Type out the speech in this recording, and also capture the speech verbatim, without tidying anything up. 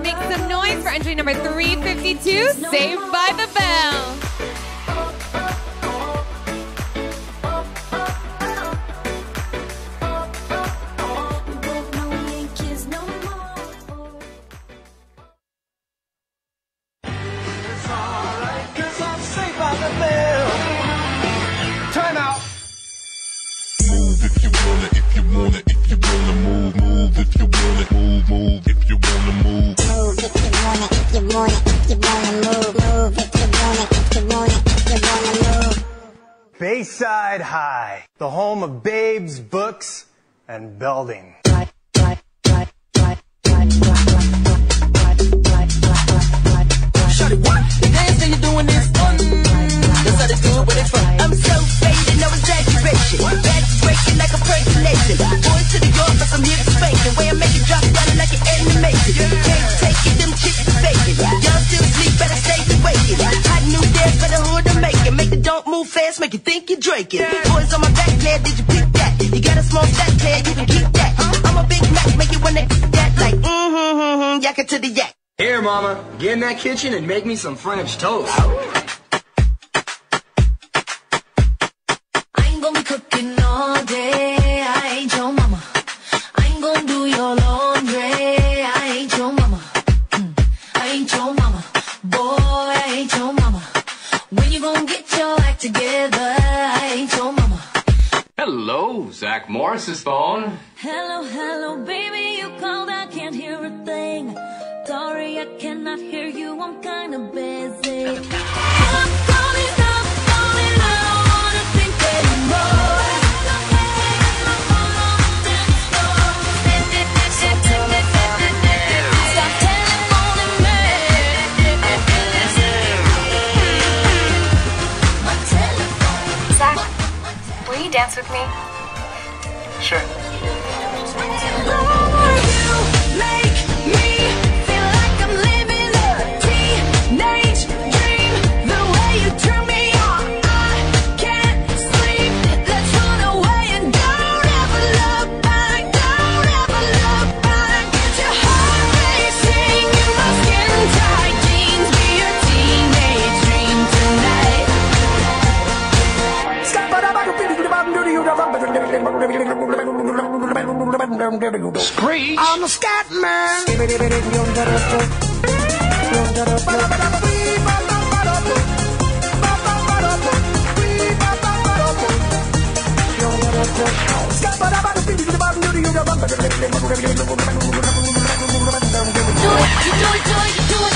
make some noise for entry number three fifty-two, Saved by the Bell. Time out. Move if you wanna, if you wanna, if you wanna move, move if you wanna, move, move if you wanna move. Move if you wanna, if you wanna, if you wanna move, move if you wanna, if you wanna, if you wanna move. Bayside High, the home of babes, books, and building. Shorty, what? The dance that you're doing is fun. That's how they do it where they from. I'm so faded, no exaggeration. Back's breaking like a percolation. Boys to the yard for some hip spanking. Way I make it drop down like an animation. Can't take it, them chicks is faking. Y'all still sleep, better stay awake. Hot new dance for the hood to make it. Make it don't move fast, make you think you're Drake. Boys on my back, player, did you pick that? You got a small stack, player, you can keep that. I'm a big Mac, make you wanna eat that. Like, mm-hmm, mm-hmm, yak it to the yak. Here, mama, get in that kitchen and make me some French toast. I ain't gonna be cooking all day. I ain't your mama. I ain't gonna do your laundry. I ain't your mama. Mm. I ain't your mama. Boy, I ain't your mama. When you gonna get your act together? I ain't your mama. Hello, Zach Morris's phone. Hello, hello, baby, you called. I can't hear a thing. Sorry, I cannot hear you, I'm kinda busy. I'm calling, I'm calling, I don't wanna think anymore. Stop telephoning me. My telephone. Zach, will you dance with me? Sure. Screech. I'm a scat man. Do it, you do it, do it, you do it.